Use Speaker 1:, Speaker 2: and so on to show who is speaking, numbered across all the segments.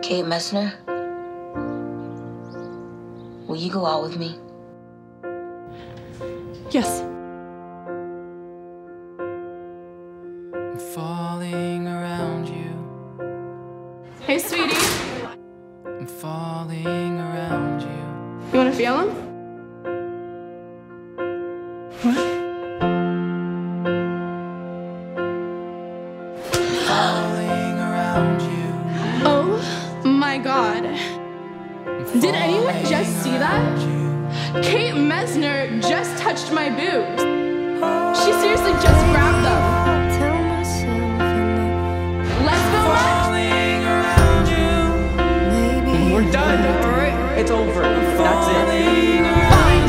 Speaker 1: Kate Messner, will you go out with me?
Speaker 2: Yes.
Speaker 3: I'm falling around you.
Speaker 2: Hey, sweetie.
Speaker 3: I'm falling around you.
Speaker 2: You want to feel him? What?
Speaker 3: Falling around you.
Speaker 2: Oh my God. Did anyone just see that? Kate Messner just touched my boobs. She seriously just grabbed them. Let's go run.
Speaker 3: We're done.
Speaker 2: All right.
Speaker 4: It's over. That's it.
Speaker 2: Fine.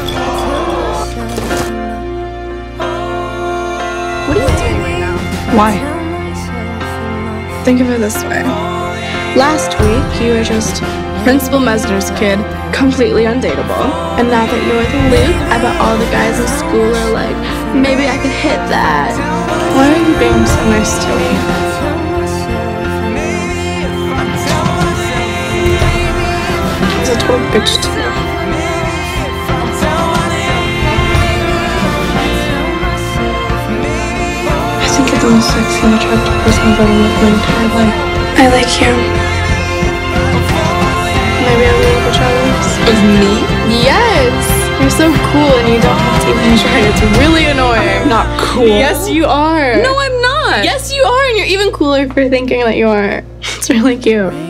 Speaker 2: What are you doing right now?
Speaker 5: Why? Think of it this way. Last week, you were just Principal Messner's kid, completely undateable. And now that you're with Luke, I bet all the guys in school are like, maybe I could hit that. Why are you being so nice to me? I was a total bitch to you. I think you're the most sexy and attractive person I've ever met my entire life. I like you. Maybe I'm gonna go jealous.
Speaker 2: Of me? Yes! You're so cool and you don't have to even try. It's really annoying.
Speaker 5: I'm not cool.
Speaker 2: Yes, you are.
Speaker 5: No, I'm not.
Speaker 2: Yes, you are, and you're even cooler for thinking that you are. It's really cute.